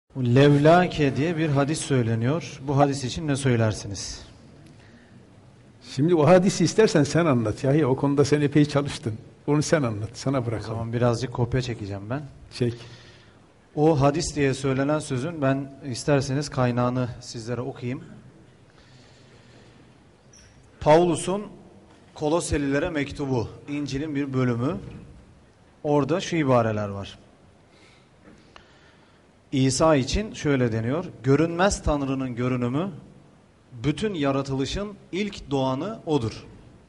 Levlake diye bir hadis söyleniyor. Bu hadis için ne söylersiniz? Şimdi o hadisi istersen sen anlat. Yahi o konuda sen epey çalıştın. Onu sen anlat. Sana O bırakalım. zaman birazcık kopya çekeceğim ben. Çek. O hadis diye söylenen sözün ben isterseniz kaynağını sizlere okuyayım. Pavlus'un Koloselilere mektubu, İncil'in bir bölümü. Orada şu ibareler var. İsa için şöyle deniyor. Görünmez Tanrı'nın görünümü, bütün yaratılışın ilk doğanı O'dur.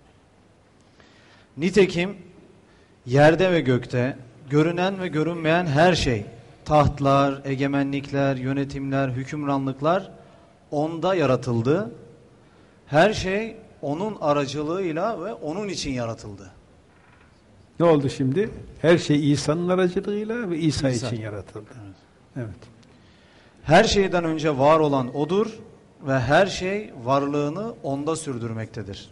Nitekim yerde ve gökte görünen ve görünmeyen her şey, tahtlar, egemenlikler, yönetimler, hükümranlıklar O'nda yaratıldı. Her şey O'nun aracılığıyla ve O'nun için yaratıldı. Ne oldu şimdi? Her şey İsa'nın aracılığıyla ve İsa için yaratıldı. Evet. Evet. Her şeyden önce var olan O'dur ve her şey varlığını O'nda sürdürmektedir.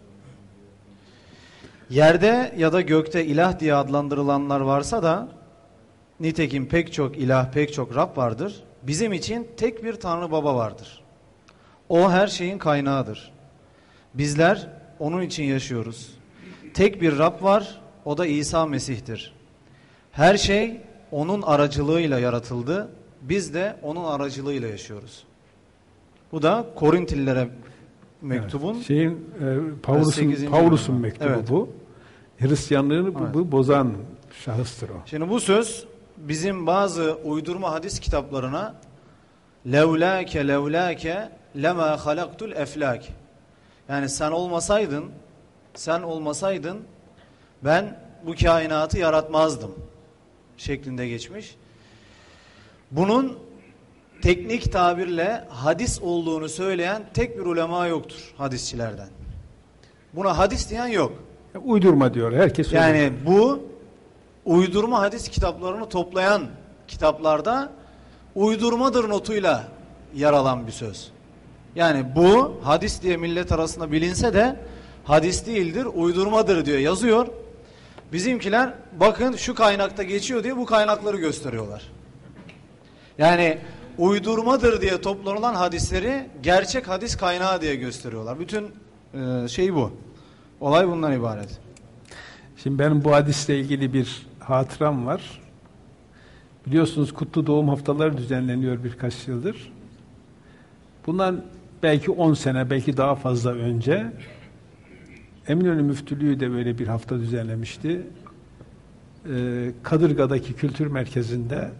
Yerde ya da gökte ilah diye adlandırılanlar varsa da nitekim pek çok ilah, pek çok Rab vardır. Bizim için tek bir Tanrı Baba vardır. O her şeyin kaynağıdır. Bizler O'nun için yaşıyoruz. Tek bir Rab var, o da İsa Mesih'tir. Her şey O'nun aracılığıyla yaratıldı. Biz de O'nun aracılığıyla yaşıyoruz. Bu da Korintililere mektubun Evet. Pavlus'un bölümü. mektubu Evet. bu. Hristiyanlığını Evet. bu bozan şahıstır o. Şimdi bu söz bizim bazı uydurma hadis kitaplarına levlâke levlâke lemâ halaktul eflâk. Yani sen olmasaydın ben bu kainatı yaratmazdım şeklinde geçmiş. Bunun teknik tabirle hadis olduğunu söyleyen tek bir ulema yoktur hadisçilerden. Buna hadis diyen yok. Uydurma diyor. Herkes Yani bu uydurma hadis kitaplarını toplayan kitaplarda uydurmadır notuyla yer alan bir söz. Yani bu hadis diye millet arasında bilinse de hadis değildir, uydurmadır diyor, yazıyor. Bizimkiler bakın şu kaynakta geçiyor diye bu kaynakları gösteriyorlar. Yani uydurmadır diye toplanılan hadisleri gerçek hadis kaynağı diye gösteriyorlar. Bütün şey bu. Olay bundan ibaret. Şimdi benim bu hadisle ilgili bir hatıram var. Biliyorsunuz kutlu doğum haftaları düzenleniyor birkaç yıldır. Bundan belki 10 sene, belki daha fazla önce Eminönü Müftülüğü de böyle bir hafta düzenlemişti. Kadırga'daki kültür merkezinde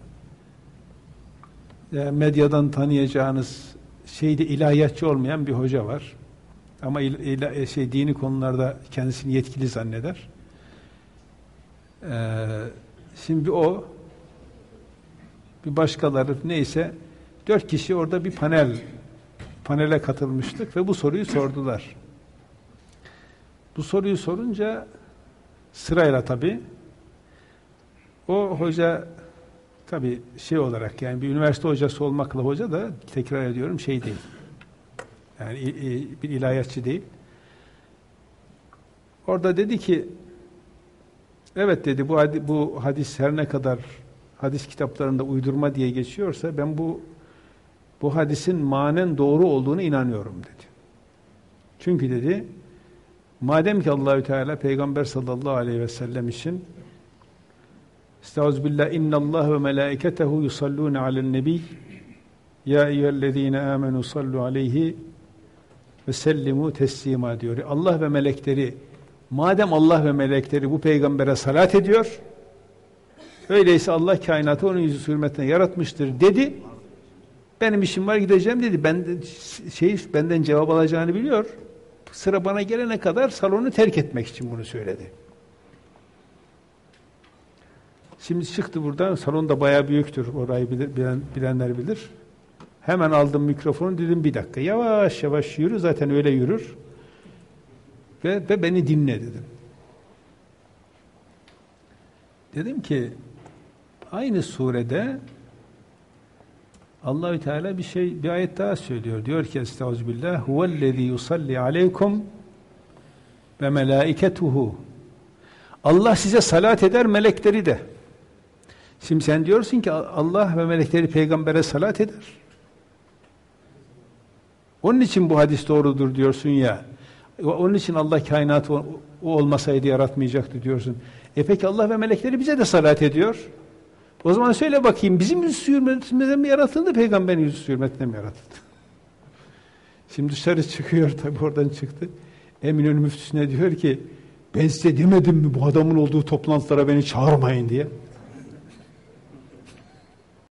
medyadan tanıyacağınız şeyde ilahiyatçı olmayan bir hoca var. Ama dini konularda kendisini yetkili zanneder. Şimdi o bir başkaları neyse 4 kişi orada bir panele katılmıştık ve bu soruyu sordular. Bu soruyu sorunca sırayla tabii o hoca tabii şey olarak yani bir üniversite hocası olmakla hoca da tekrar ediyorum şey değil. Yani bir ilahiyatçı değil. Orada dedi ki evet dedi bu hadis her ne kadar hadis kitaplarında uydurma diye geçiyorsa ben bu hadisin manen doğru olduğunu inanıyorum dedi. Çünkü dedi madem ki Allahü Teala Peygamber sallallahu aleyhi ve sellem için Estağfirullah innallah ve melaiketehu yusallune alen nebi ya eyyühellezine amenu sallu aleyhi ve sellimu teslima diyor. Allah ve melekleri madem Allah ve melekleri bu peygambere salat ediyor öyleyse Allah kainatı onun yüzü hürmetine yaratmıştır dedi. Benim işim var gideceğim dedi. Benden cevap alacağını biliyor. Sıra bana gelene kadar salonu terk etmek için bunu söyledi. Şimdi çıktı buradan. Salon da bayağı büyüktür. Orayı bilenler bilir. Hemen aldım mikrofonu dedim bir dakika. Yavaş yavaş yürü. Zaten öyle yürür. Ve beni dinle dedim. Dedim ki aynı surede Allahü Teala bir ayet daha söylüyor. Diyor ki Estağfirullah huvellezî yusalli aleykum ve melâiketuhu. Allah size salat eder melekleri de. Şimdi sen diyorsun ki Allah ve melekleri peygambere salat eder. Onun için bu hadis doğrudur diyorsun ya. Onun için Allah kainatı o olmasaydı yaratmayacaktı diyorsun. Peki Allah ve melekleri bize de salat ediyor. O zaman söyle bakayım, bizim yüzüstü hürmetimize mi yaratıldı, peygamberin yüzüstü hürmetine mi yaratıldı? Şimdi dışarı çıkıyor, tabi oradan çıktı. Eminönü müftüsüne diyor ki, ben size demedim mi bu adamın olduğu toplantılara beni çağırmayın diye.